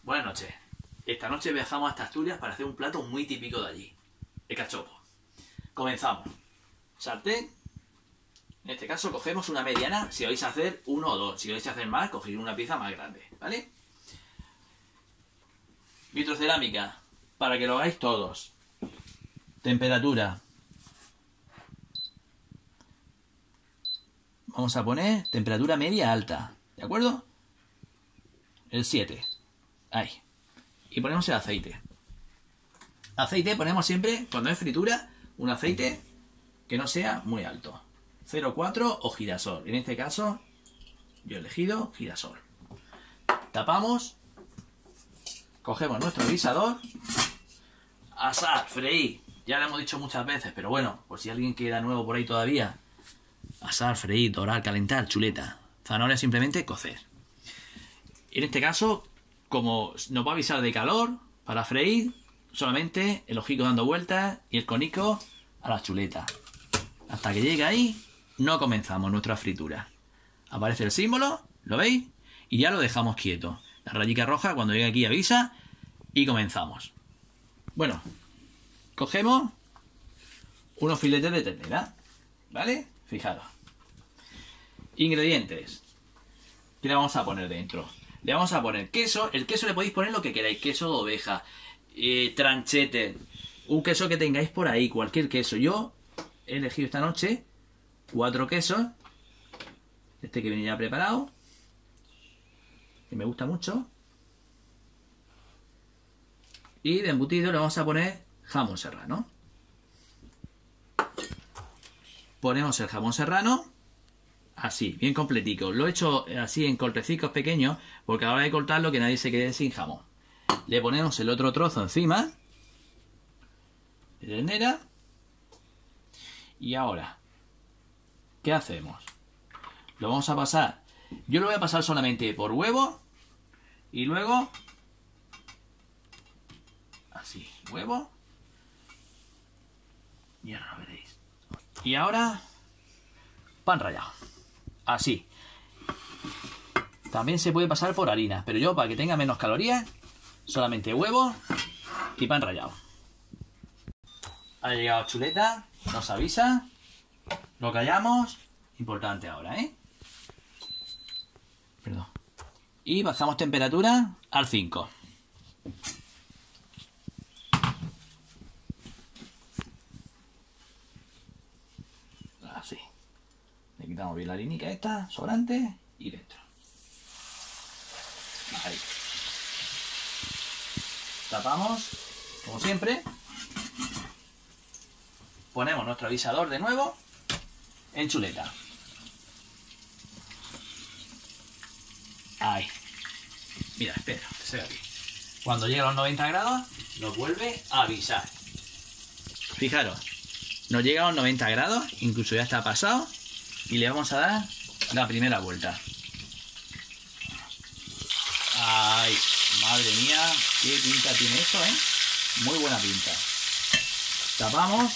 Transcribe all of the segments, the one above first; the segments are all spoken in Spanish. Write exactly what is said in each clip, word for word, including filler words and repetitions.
Buenas noches. Esta noche viajamos hasta Asturias para hacer un plato muy típico de allí, el cachopo. Comenzamos. Sartén. En este caso cogemos una mediana, si vais a hacer uno o dos. Si vais a hacer más, cogéis una pieza más grande, ¿vale? Vitrocerámica, para que lo hagáis todos. Temperatura. Vamos a poner temperatura media alta, ¿de acuerdo? El siete. Ahí. Y ponemos el aceite. Aceite ponemos siempre, cuando es fritura, un aceite que no sea muy alto. cero coma cuatro o girasol. En este caso, yo he elegido girasol. Tapamos. Cogemos nuestro guisador. Asar, freír. Ya lo hemos dicho muchas veces, pero bueno, por si alguien queda nuevo por ahí todavía. Asar, freír, dorar, calentar, chuleta. Zanahoria simplemente cocer. En este caso, como nos va a avisar de calor, para freír, solamente el ojico dando vueltas y el conico a la chuleta. Hasta que llegue ahí, no comenzamos nuestra fritura. Aparece el símbolo, ¿lo veis? Y ya lo dejamos quieto. La rayica roja cuando llegue aquí avisa y comenzamos. Bueno, cogemos unos filetes de ternera, ¿vale? Fijaros. Ingredientes. ¿Qué le vamos a poner dentro? Le vamos a poner queso. El queso le podéis poner lo que queráis. Queso de oveja, eh, tranchete, un queso que tengáis por ahí, cualquier queso. Yo he elegido esta noche cuatro quesos. Este que viene ya preparado, que me gusta mucho. Y de embutido le vamos a poner jamón serrano. Ponemos el jamón serrano así, bien completico. Lo he hecho así en cortecicos pequeños porque a la hora de cortarlo que nadie se quede sin jamón. Le ponemos el otro trozo encima de ternera. Y ahora, ¿qué hacemos? Lo vamos a pasar. Yo lo voy a pasar solamente por huevo. Y luego así, huevo. Y ahora lo veréis. Y ahora pan rallado. Así. También se puede pasar por harina, pero yo, para que tenga menos calorías, solamente huevo y pan rallado. Ha llegado chuleta, nos avisa, lo callamos. Importante ahora, ¿eh? Perdón. Y bajamos temperatura al cinco. Así. Le quitamos bien la harinica esta, sobrante, y dentro. Ahí. Tapamos, como siempre. Ponemos nuestro avisador de nuevo en chuleta. Ahí. Mira, espera, que se ve aquí. Cuando llegue a los noventa grados, nos vuelve a avisar. Fijaros, nos llega a los noventa grados, incluso ya está pasado, y le vamos a dar la primera vuelta. Ay, madre mía, qué pinta tiene esto, ¿eh? Muy buena pinta. Tapamos.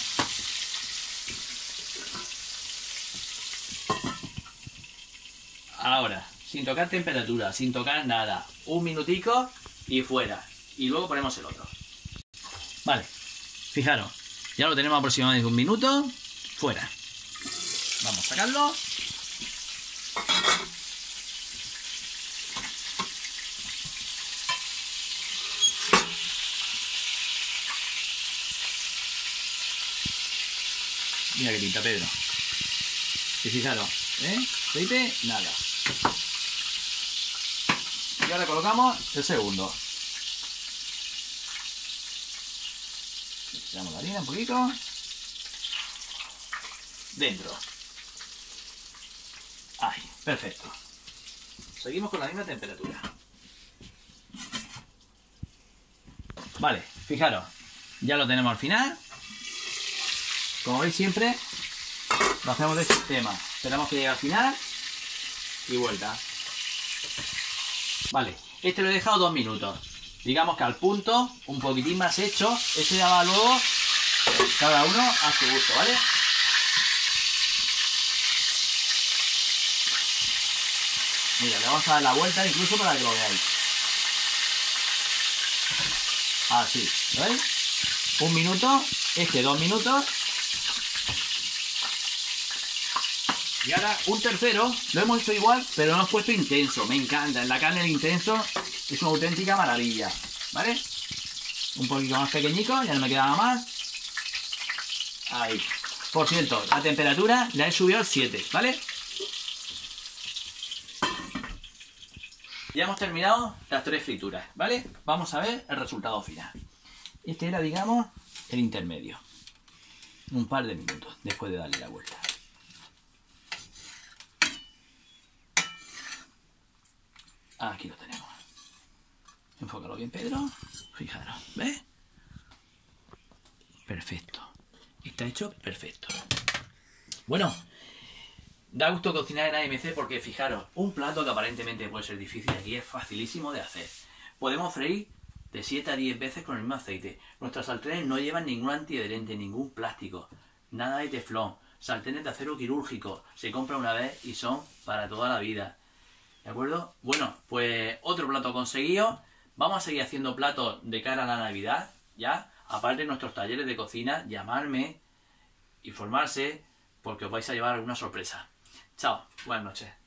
Ahora, sin tocar temperatura, sin tocar nada, un minutico y fuera. Y luego ponemos el otro. Vale, fijaros, ya lo tenemos aproximadamente un minuto, fuera. Vamos a sacarlo. Mira qué pinta, Pedro. Y fijaros, ¿eh? Aceite, nada. Y ahora colocamos el segundo. Echamos la harina un poquito. Dentro. Ahí, perfecto. Seguimos con la misma temperatura. Vale, fijaros. Ya lo tenemos al final. Como veis siempre, lo hacemos de este sistema. Esperamos que llegue al final. Y vuelta. Vale, este lo he dejado dos minutos. Digamos que al punto, un poquitín más hecho. Este ya va luego cada uno a su gusto, ¿vale? Mira, le vamos a dar la vuelta incluso para que lo veáis. Así, ¿veis? Un minuto, este dos minutos. Y ahora un tercero, lo hemos hecho igual, pero lo hemos puesto intenso. Me encanta, en la carne el intenso es una auténtica maravilla, ¿vale? Un poquito más pequeñico, ya no me quedaba más. Ahí. Por cierto, la temperatura la he subido al siete, ¿vale? Ya hemos terminado las tres frituras, ¿vale? Vamos a ver el resultado final. Este era, digamos, el intermedio. Un par de minutos después de darle la vuelta. Aquí lo tenemos. Enfócalo bien, Pedro. Fijaros, ¿ves? Perfecto. Está hecho perfecto. Bueno, da gusto cocinar en A M C porque, fijaros, un plato que aparentemente puede ser difícil aquí es facilísimo de hacer. Podemos freír de siete a diez veces con el mismo aceite. Nuestras sartenes no llevan ningún antiadherente, ningún plástico, nada de teflón. Sartenes de acero quirúrgico. Se compra una vez y son para toda la vida. ¿De acuerdo? Bueno, pues otro plato conseguido. Vamos a seguir haciendo platos de cara a la Navidad, ¿ya? Aparte de nuestros talleres de cocina, llamarme, informarse, porque os vais a llevar alguna sorpresa. Chao, buenas noches.